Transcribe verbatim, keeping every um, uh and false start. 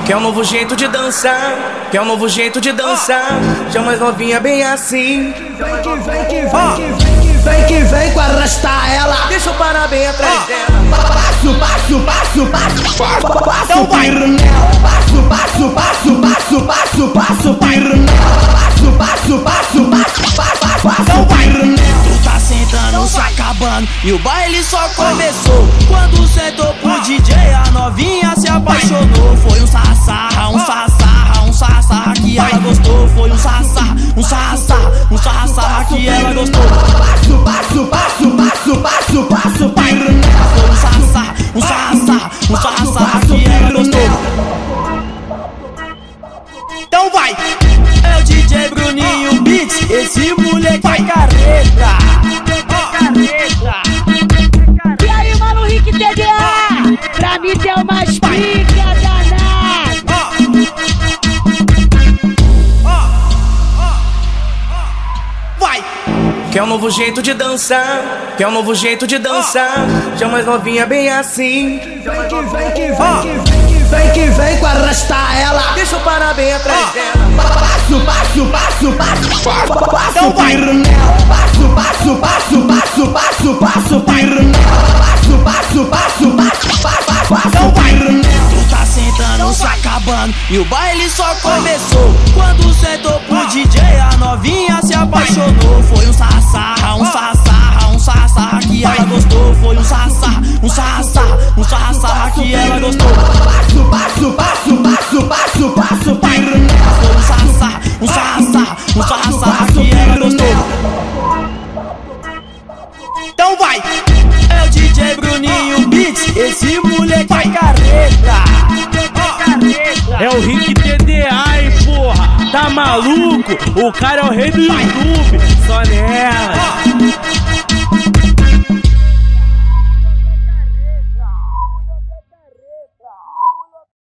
Que é um novo jeito de dançar, que é um novo jeito de dançar. Chama as novinha bem assim. Vem que vem que vem que vem que vem que vem com arrastar ela. Deixa eu parar bem atrás dela. Passo, passo, passo, passo, passo, passo, pirnela. Passo, passo, passo, passo, passo, passo, pirnela. Passo, passo, passo, passo, passo, passo, pirnela. Tu tá sentando, se acabando e o baile só começou. Quando sentou pro D J, a novinha se apaixonou. Foi um sarra, um sarra, um sarra que ela gostou. Foi um sarra, um sarra, um sarra que ela gostou. Passo, passo, passo, passo, passo, passo, pirnela. Foi um sarra, um sarra, um sarra que ela gostou. Então vai! É o D J Bruninho Beats, esse moleque é careta. E aí, mano, Rick T D A? Pra mim tem umas pica danada. Vai! Que é um novo jeito de dançar, que é um novo jeito de dançar. Chama as novinha bem assim. Vem que vem que vem que vem que vem que vem com arrastar ela. Deixa eu parar bem atrás dela. Passo, passo, passo, passo, passo, passo, pirnela. Passo, passo, passo, passo, passo, passo, pirnela. Passo, passo, passo, passo, passo, passo, pirnela. Tu tá sentando, se acabando e o baile só começou. Quando sentou pro D J, a novinha se apaixonou. Foi um sarra, um sarra, um sarra que ela gostou. Foi um sarra, um sarra, um sarra que ela gostou. Passo, passo, passo, passo, passo, passo, pirnela. Foi um sarra, um sarra, um sarra que ela gostou. Então vai! É o D J Bruninho Beats, esse moleque é careta. É o Rick T D A, hein, porra. Tá maluco? O cara é o rei do YouTube. Só nela.